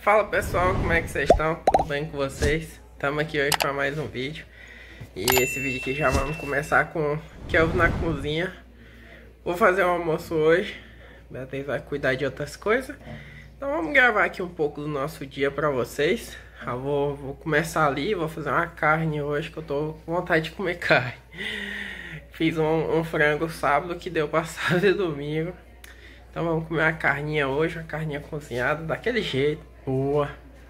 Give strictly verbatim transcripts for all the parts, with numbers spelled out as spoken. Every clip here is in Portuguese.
Fala pessoal, como é que vocês estão? Tudo bem com vocês? Estamos aqui hoje para mais um vídeo. E esse vídeo aqui já vamos começar com Kelvin na cozinha. Vou fazer o almoço hoje. Beatriz vai cuidar de outras coisas. Então vamos gravar aqui um pouco do nosso dia para vocês. Eu vou, vou começar ali, vou fazer uma carne hoje que eu tô com vontade de comer carne. Fiz um, um frango sábado que deu para sábado e domingo. Então vamos comer uma carninha hoje, uma carninha cozinhada daquele jeito. Boa.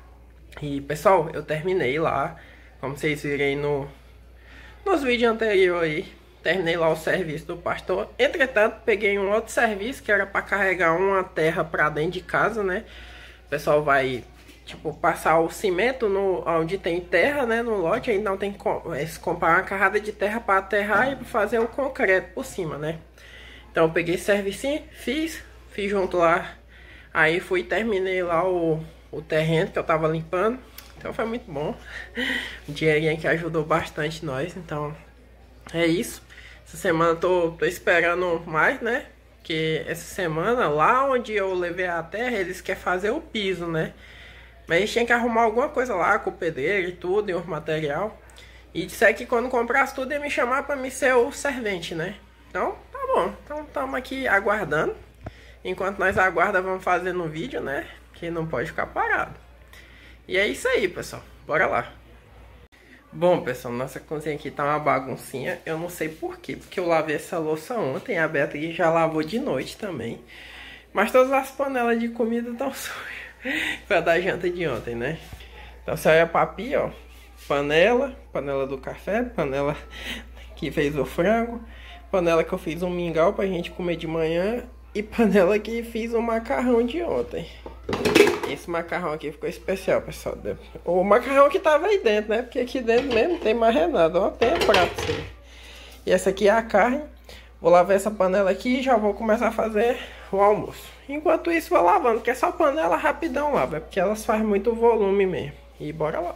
E pessoal, eu terminei lá, como vocês viram aí no, nos vídeos anteriores aí, terminei lá o serviço do pastor. Entretanto, peguei um outro serviço que era para carregar uma terra para dentro de casa, né? O pessoal vai, tipo, passar o cimento no, onde tem terra, né? No lote, aí não tem que comprar uma carrada de terra para aterrar e fazer o concreto por cima, né? Então eu peguei esse servicinho, fiz, fiz junto lá. Aí fui e terminei lá o... o terreno que eu tava limpando. Então foi muito bom. Um dinheirinho que ajudou bastante nós. Então é isso. Essa semana eu tô, tô esperando mais, né? Porque essa semana lá onde eu levei a terra, eles querem fazer o piso, né? Mas eles tinham que arrumar alguma coisa lá com o pedreiro e tudo, e os material. E disseram que quando comprasse tudo ia me chamar pra me ser o servente, né? Então tá bom. Então estamos aqui aguardando. Enquanto nós aguardamos, vamos fazendo um vídeo, né? Que não pode ficar parado. E é isso aí, pessoal. Bora lá. Bom, pessoal, nossa cozinha aqui tá uma baguncinha. Eu não sei por quê. Porque eu lavei essa louça ontem. A Beatriz já lavou de noite também. Mas todas as panelas de comida estão sujas. Foi a da janta de ontem, né? Então você olha pra pia, ó. Panela. Panela do café. Panela que fez o frango. Panela que eu fiz um mingau pra gente comer de manhã. E panela que fiz o macarrão de ontem. Esse macarrão aqui ficou especial, pessoal. O macarrão que tava aí dentro, né? Porque aqui dentro mesmo não tem mais nada. Ó, tem prato assim. E essa aqui é a carne. Vou lavar essa panela aqui e já vou começar a fazer o almoço. Enquanto isso, vou lavando, porque é só panela rapidão lava. É porque elas fazem muito volume mesmo. E bora lá.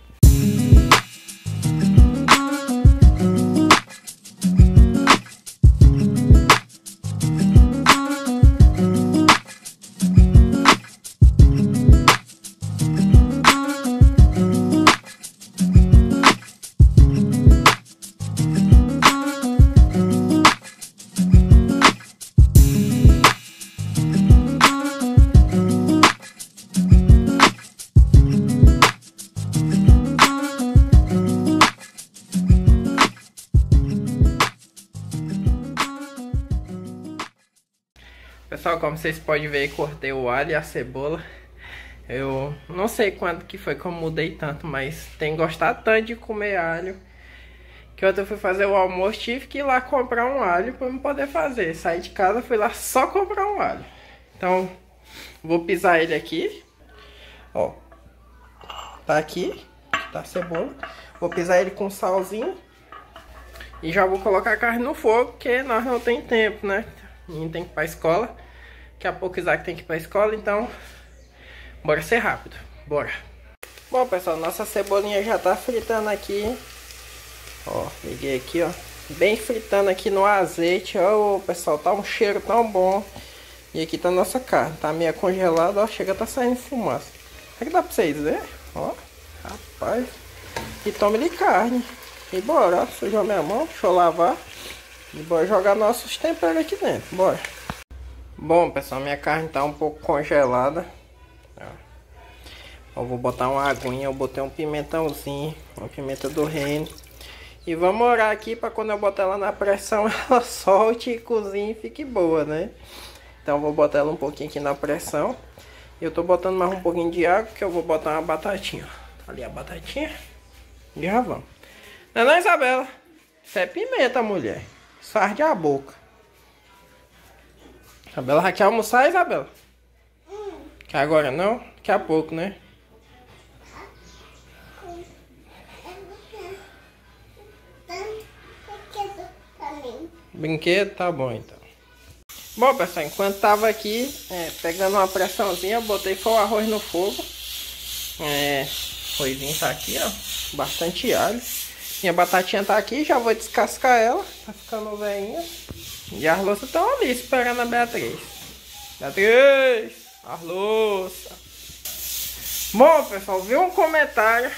Pessoal, como vocês podem ver, cortei o alho e a cebola. Eu não sei quanto que foi que eu mudei tanto, mas tenho gostado tanto de comer alho, que ontem eu fui fazer o almoço, tive que ir lá comprar um alho para eu poder fazer. Saí de casa, fui lá só comprar um alho. Então, vou pisar ele aqui. Ó, tá aqui, tá a cebola. Vou pisar ele com salzinho. E já vou colocar a carne no fogo, porque nós não tem tempo, né? A gente tem que ir pra escola. Daqui a pouco o Isaac tem que ir pra escola, então bora ser rápido, bora. Bom, pessoal, nossa cebolinha já tá fritando aqui. Ó, peguei aqui, ó, bem fritando aqui no azeite. Ó, pessoal, tá um cheiro tão bom. E aqui tá a nossa carne, tá meio congelada, ó, chega, tá saindo fumaça. Será que dá pra vocês verem? Ó, rapaz. E tome-lhe carne. E bora, ó, sujou minha mão, deixa eu lavar. E bora jogar nossos temperos aqui dentro, bora. Bom, pessoal, minha carne tá um pouco congelada. Eu vou botar uma aguinha, eu botei um pimentãozinho, uma pimenta do reino. E vamos orar aqui para quando eu botar ela na pressão, ela solte e cozinhe e fique boa, né? Então eu vou botar ela um pouquinho aqui na pressão. E eu tô botando mais um pouquinho de água, que eu vou botar uma batatinha. Ali a batatinha. E já vamos. Não é não, Isabela? Isso é pimenta, mulher. Sarde a boca. Isabela já quer almoçar, Isabela? Hum. Quer agora não? Daqui a pouco, né? Brinquedo? Tá bom, então. Bom, pessoal, enquanto tava aqui é, pegando uma pressãozinha, eu botei foi o arroz no fogo. É, o arrozinho tá aqui, ó. Bastante alho. Minha batatinha tá aqui, já vou descascar ela. Tá ficando velhinha. E as louças estão ali esperando a Beatriz. Beatriz! As louças! Bom, pessoal, vi um comentário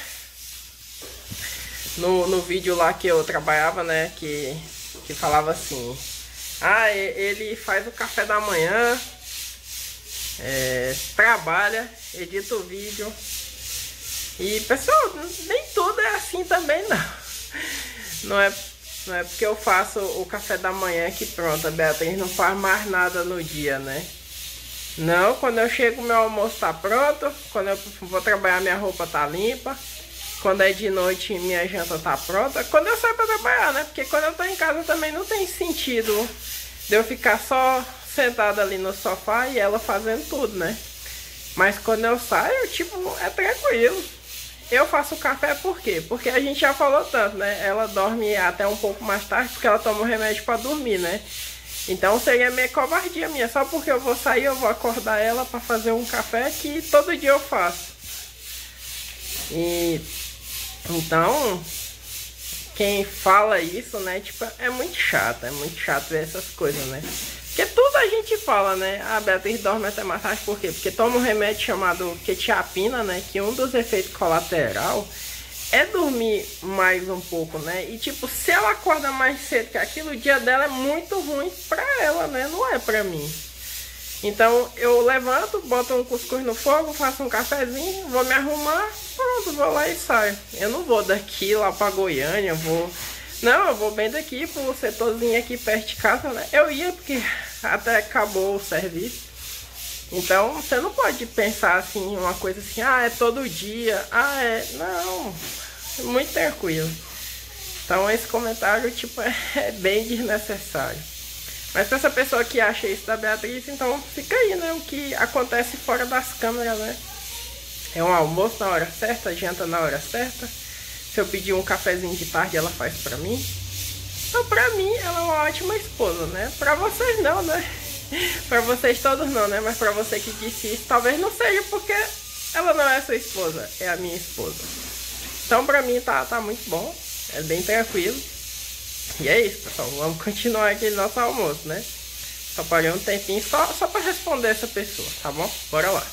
no, no vídeo lá que eu trabalhava, né? Que, que falava assim: ah, ele faz o café da manhã, é, trabalha, edita o vídeo. E, pessoal, nem tudo é assim também, não. Não é, não é porque eu faço o café da manhã que pronto, a Beatriz não faz mais nada no dia, né? Não, quando eu chego meu almoço tá pronto, quando eu vou trabalhar minha roupa tá limpa, quando é de noite minha janta tá pronta, quando eu saio pra trabalhar, né? Porque quando eu tô em casa também não tem sentido de eu ficar só sentada ali no sofá e ela fazendo tudo, né? Mas quando eu saio, tipo, é tranquilo. Eu faço o café por quê? Porque a gente já falou tanto, né? Ela dorme até um pouco mais tarde porque ela toma um remédio pra dormir, né? Então seria meio covardia minha. Só porque eu vou sair, eu vou acordar ela pra fazer um café que todo dia eu faço. E então, quem fala isso, né? Tipo, é muito chato. É muito chato ver essas coisas, né? Porque tudo a gente fala, né? A Beatriz dorme até mais tarde, por quê? Porque toma um remédio chamado quetiapina, né? Que um dos efeitos colaterais é dormir mais um pouco, né? E tipo, se ela acorda mais cedo que aquilo, o dia dela é muito ruim pra ela, né? Não é pra mim. Então eu levanto, boto um cuscuz no fogo, faço um cafezinho, vou me arrumar, pronto, vou lá e saio. Eu não vou daqui lá pra Goiânia, vou... Não, eu vou bem daqui pro setorzinho aqui perto de casa, né? Eu ia porque até acabou o serviço. Então, você não pode pensar assim, uma coisa assim, ah, é todo dia, ah, é... Não, é muito tranquilo. Então, esse comentário, tipo, é, é bem desnecessário. Mas pra essa pessoa que acha isso da Beatriz, então fica aí, né? O que acontece fora das câmeras, né? É um almoço na hora certa, janta na hora certa. Se eu pedir um cafezinho de tarde, ela faz pra mim. Então, pra mim, ela é uma ótima esposa, né? Pra vocês não, né? Pra vocês todos não, né? Mas pra você que disse isso, talvez não seja porque ela não é sua esposa, é a minha esposa. Então, pra mim, tá, tá muito bom. É bem tranquilo. E é isso, pessoal. Vamos continuar aqui no nosso almoço, né? Só parei um tempinho só, só pra responder essa pessoa, tá bom? Bora lá.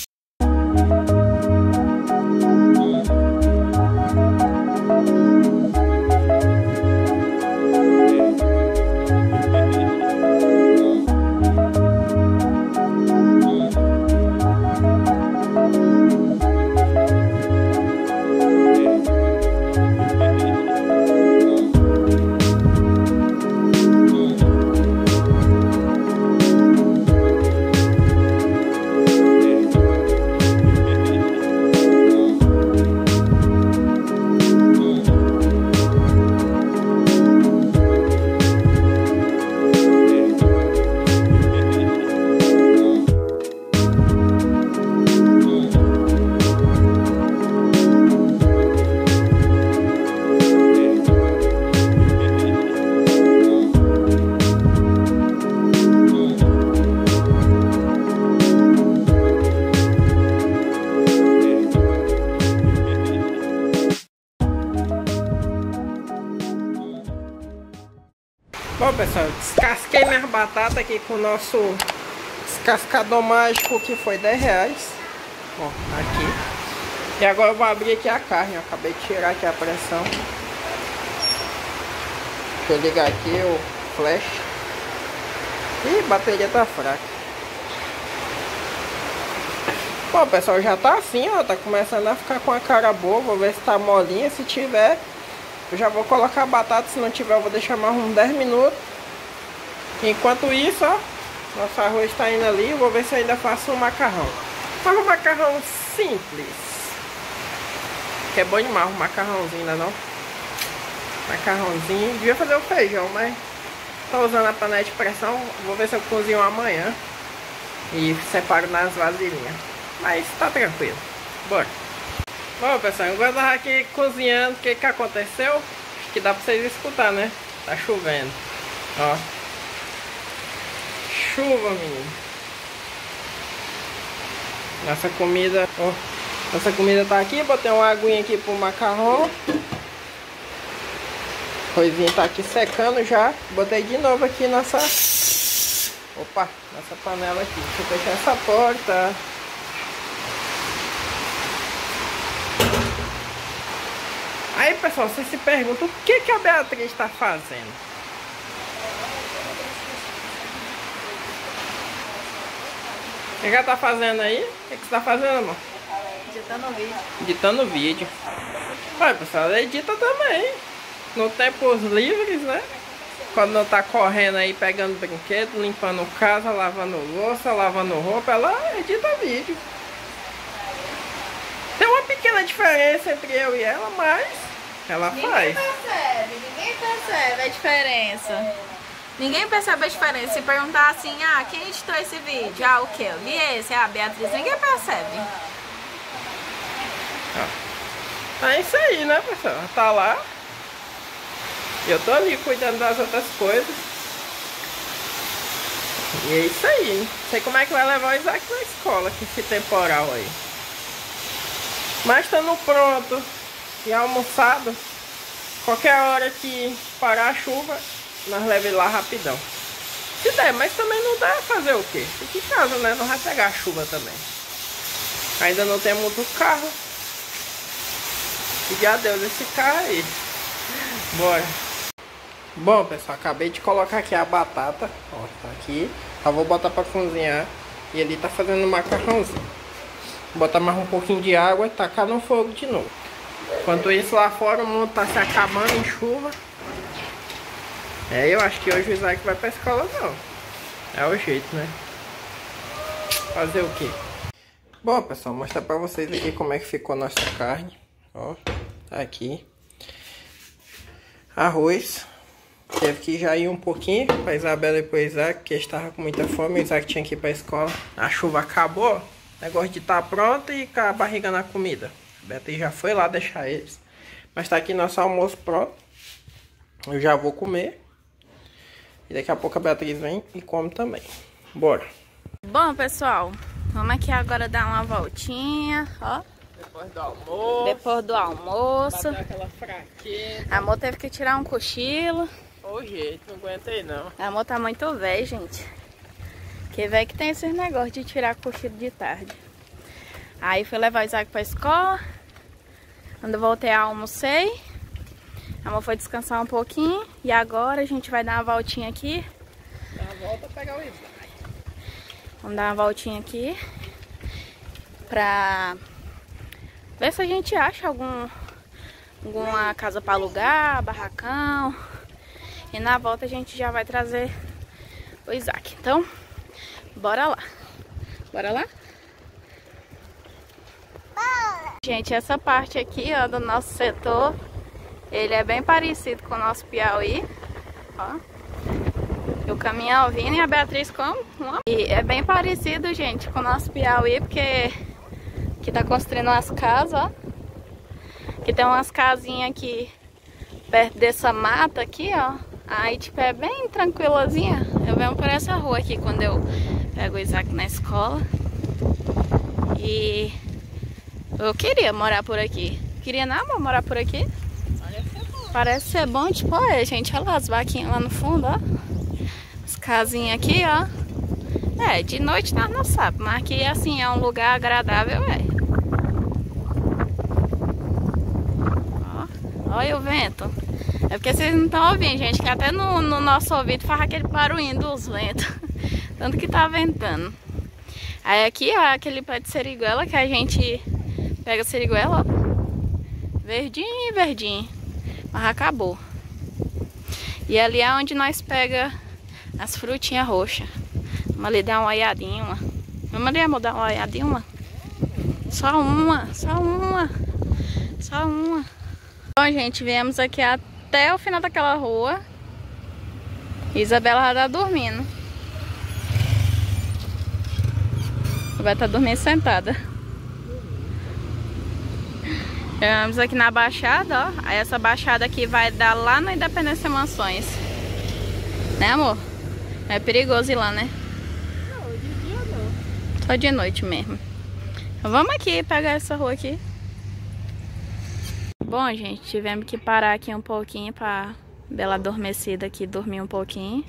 Bom, pessoal, descasquei minhas batatas aqui com o nosso descascador mágico, que foi dez reais. Ó, aqui. E agora eu vou abrir aqui a carne. Eu acabei de tirar aqui a pressão. Deixa eu ligar aqui o flash. Ih, a bateria tá fraca. Bom, pessoal, já tá assim, ó. Tá começando a ficar com a cara boa. Vou ver se tá molinha. Se tiver, eu já vou colocar a batata. Se não tiver, eu vou deixar mais uns dez minutos. Enquanto isso, ó, nosso arroz tá indo ali. Vou ver se eu ainda faço um macarrão. Faz um macarrão simples, que é bom demais um macarrãozinho, ainda não? Macarrãozinho. Devia fazer o feijão, mas tô usando a panela de pressão. Vou ver se eu cozinho amanhã e separo nas vasilhinhas. Mas tá tranquilo. Bora. Bom, pessoal, enquanto eu tava aqui cozinhando, o que que aconteceu? Acho que dá pra vocês escutar, né? Tá chovendo. Ó. Chuva, menino. Nossa comida, ó. Nossa comida tá aqui. Botei uma aguinha aqui pro macarrão. O arrozinho tá aqui secando já. Botei de novo aqui nossa... Opa, nossa panela aqui. Deixa eu fechar essa porta. Aí, pessoal, você se pergunta o que, que a Beatriz está fazendo. O que, que ela tá fazendo aí? O que, que você tá fazendo, amor? Editando o vídeo. Editando o vídeo. Olha, pessoal, ela edita também. No tempos livres, né? Quando não tá correndo aí, pegando brinquedo, limpando casa, lavando louça, lavando roupa, ela edita vídeo. Tem uma pequena diferença entre eu e ela, mas ela ninguém faz. Ninguém percebe, ninguém percebe a diferença. Ninguém percebe a diferença. Se perguntar assim, ah, quem editou esse vídeo? Ah, o que? Eu vi esse, ah, a Beatriz, ninguém percebe. Ah, é isso aí, né, pessoal? Ela tá lá. Eu tô ali cuidando das outras coisas. E é isso aí. Não sei como é que vai levar o Isaac na escola, com esse temporal aí. Mas estando pronto e almoçado, qualquer hora que parar a chuva, nós levamos lá rapidão. Se der, mas também não dá fazer o quê? Fica em casa, né? Não vai pegar a chuva também. Ainda não tem muito carro. E já deu esse carro aí. Bora. Bom, pessoal, acabei de colocar aqui a batata. Ó, tá aqui. Eu vou botar pra cozinhar. E ele tá fazendo um macarrãozinho. Vou botar mais um pouquinho de água e tacar no fogo de novo. Enquanto isso, lá fora o mundo tá se acabando em chuva. É, eu acho que hoje o Isaac vai pra escola não. É o jeito, né? Fazer o quê? Bom, pessoal, vou mostrar pra vocês aqui como é que ficou a nossa carne. Ó, tá aqui. Arroz. Teve que já ir um pouquinho pra Isabela e pro Isaac, porque eles estavam com muita fome. O Isaac tinha que ir pra escola. A chuva acabou. O negócio de estar tá pronto e com a barriga na comida. A Beatriz já foi lá deixar eles. Mas tá aqui nosso almoço pronto. Eu já vou comer. E daqui a pouco a Beatriz vem e come também. Bora. Bom, pessoal, vamos aqui agora dar uma voltinha, ó. Depois do almoço. Depois do almoço. Bater aquela fraqueza. A amor teve que tirar um cochilo. Ô jeito, não aguentei não. A amor tá muito velho, gente. Que velho que tem esses negócios de tirar cochilo de tarde. Aí fui levar o Isaac pra escola. Quando eu voltei, almocei. A amor foi descansar um pouquinho. E agora a gente vai dar uma voltinha aqui. Dá uma volta pra pegar o Isaac. Vamos dar uma voltinha aqui. Pra ver se a gente acha algum, alguma casa pra alugar, barracão. E na volta a gente já vai trazer o Isaac. Então, bora lá. Bora lá? Gente, essa parte aqui, ó, do nosso setor, ele é bem parecido com o nosso Piauí, ó. E o caminhão vindo e a Beatriz como? E é bem parecido, gente, com o nosso Piauí, porque aqui tá construindo umas casas, ó. Que tem umas casinhas aqui perto dessa mata aqui, ó. Aí, tipo, é bem tranquilazinha. Eu venho por essa rua aqui quando eu pego o Isaac na escola. E eu queria morar por aqui. Queria não, amor, morar por aqui? Parece ser bom. Parece ser bom, tipo, olha, gente, olha lá as vaquinhas lá no fundo, ó. As casinhas aqui, ó. É, de noite nós não sabe, mas aqui, assim, é um lugar agradável, é. Ó, olha o vento. É porque vocês não estão ouvindo, gente, que até no, no nosso ouvido faz aquele barulhinho dos ventos. Tanto que tá ventando. Aí aqui, ó, aquele pé de seriguela que a gente pega a seriguela, ó. Verdinho, verdinho. Mas acabou. E ali é onde nós pega as frutinhas roxas. Vamos ali dar uma olhadinha, uma. Vamos ali, amor, dar uma olhadinha, uma. Só uma, só uma. Só uma. Bom, gente, viemos aqui até o final daquela rua. Isabela já tá dormindo. Vai estar dormindo sentada. Chegamos aqui na Baixada, ó. Aí essa Baixada aqui vai dar lá no Independência Mansões. Né, amor? É perigoso ir lá, né? Não, de dia não. Só de noite mesmo. Então vamos aqui pegar essa rua aqui. Bom, gente, tivemos que parar aqui um pouquinho pra Bela adormecida aqui, dormir um pouquinho.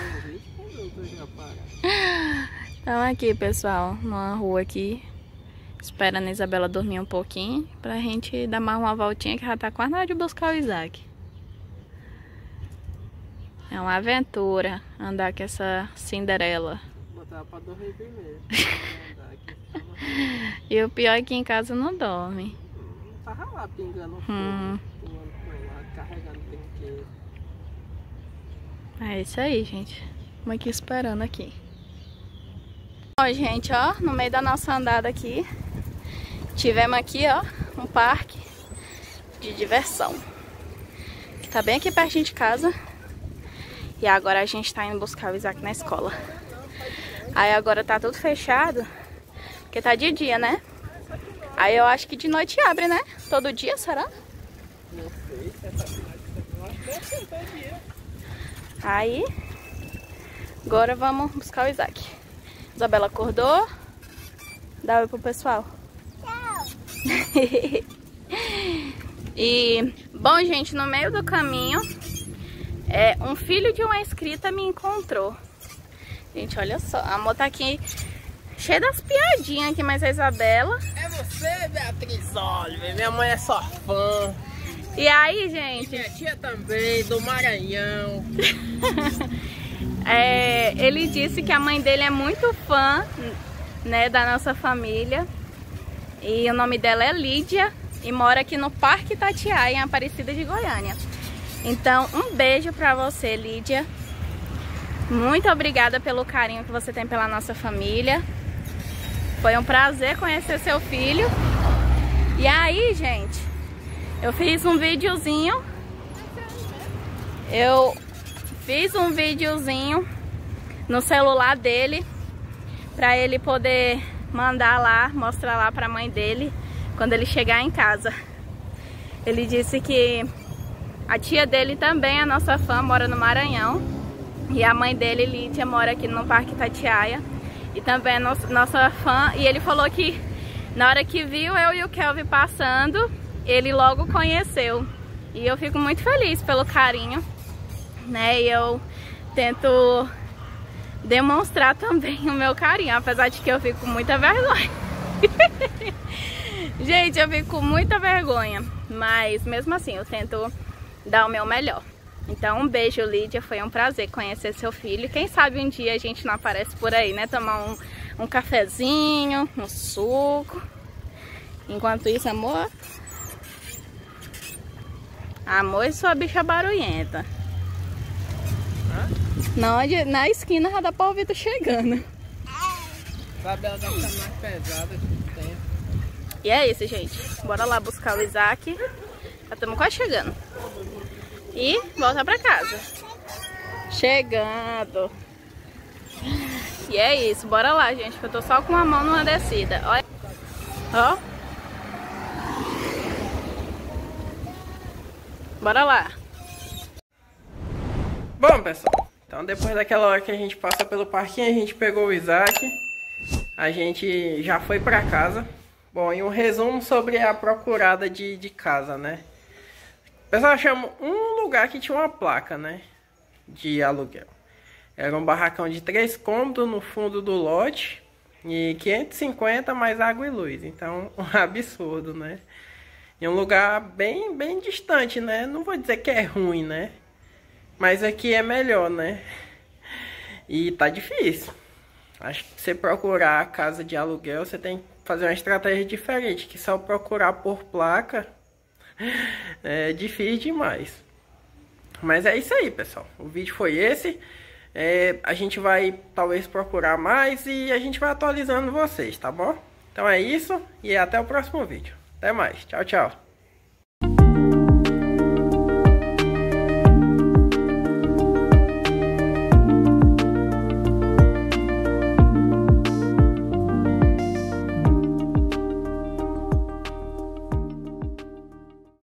Então aqui, pessoal, numa rua aqui. Esperando a Isabela dormir um pouquinho pra gente dar mais uma voltinha que já tá quase na hora de buscar o Isaac. É uma aventura andar com essa Cinderela. Vou botar pra dormir primeiro. E o pior é que em casa não dorme. Tava lá pingando o fogo, Hum. pingando com lá, carregando brinquedo. É isso aí, gente. Vamos aqui esperando aqui. Ó, gente, ó, no meio da nossa andada aqui, tivemos aqui, ó, um parque de diversão. Que tá bem aqui pertinho de casa. E agora a gente tá indo buscar o Isaac na escola. Aí agora tá tudo fechado, porque tá de dia, né? Aí eu acho que de noite abre, né? Todo dia, será? Não sei, se essa final de semana, acho que é assim, todo dia. Aí, agora vamos buscar o Isaac. Isabela acordou. Dá oi pro pessoal. Tchau. E, bom, gente, no meio do caminho, é, um filho de uma inscrita me encontrou. Gente, olha só, a moto tá aqui cheia das piadinhas aqui, mas a Isabela... É você, Beatriz Oliver, minha mãe é só fã. E aí, gente? Minha tia também, do Maranhão. É, ele disse que a mãe dele é muito fã, né, da nossa família. E o nome dela é Lídia e mora aqui no Parque Itatiaia, em Aparecida de Goiânia. Então, um beijo pra você, Lídia. Muito obrigada pelo carinho que você tem pela nossa família. Foi um prazer conhecer seu filho. E aí, gente, eu fiz um videozinho. Eu fiz um videozinho no celular dele pra ele poder mandar lá, mostrar lá pra mãe dele quando ele chegar em casa. Ele disse que a tia dele também é nossa fã, mora no Maranhão. E a mãe dele, Lídia, mora aqui no Parque Itatiaia. E também é nossa, nossa fã. E ele falou que na hora que viu eu e o Kelvin passando, ele logo conheceu. E eu fico muito feliz pelo carinho, né? E eu tento demonstrar também o meu carinho, apesar de que eu fico com muita vergonha. Gente, eu fico com muita vergonha, mas mesmo assim eu tento dar o meu melhor. Então um beijo, Lídia, foi um prazer conhecer seu filho. Quem sabe um dia a gente não aparece por aí, né? Tomar um, um cafezinho, um suco. Enquanto isso, amor... Amor e sua bicha barulhenta. Na, onde, na esquina já dá pra ouvir tu chegando. Sabe, ela tá ficando mais pesada que tem. E é isso, gente. Bora lá buscar o Isaac. Já estamos quase chegando. E volta pra casa. Chegando. E é isso. Bora lá, gente. Que eu tô só com uma mão numa descida. Olha. Ó. Bora lá. Bom, pessoal, então depois daquela hora que a gente passa pelo parquinho, a gente pegou o Isaac, a gente já foi pra casa. Bom, e um resumo sobre a procurada de, de casa, né? O pessoal chama um lugar que tinha uma placa, né? De aluguel. Era um barracão de três cômodos no fundo do lote e quinhentos e cinquenta mais água e luz. Então, um absurdo, né? Em um lugar bem, bem distante, né? Não vou dizer que é ruim, né? Mas aqui é melhor, né? E tá difícil. Acho que você procurar a casa de aluguel, você tem que fazer uma estratégia diferente. Que só procurar por placa é difícil demais. Mas é isso aí, pessoal. O vídeo foi esse. É, a gente vai talvez procurar mais e a gente vai atualizando vocês, tá bom? Então é isso e até o próximo vídeo. Até mais. Tchau, tchau.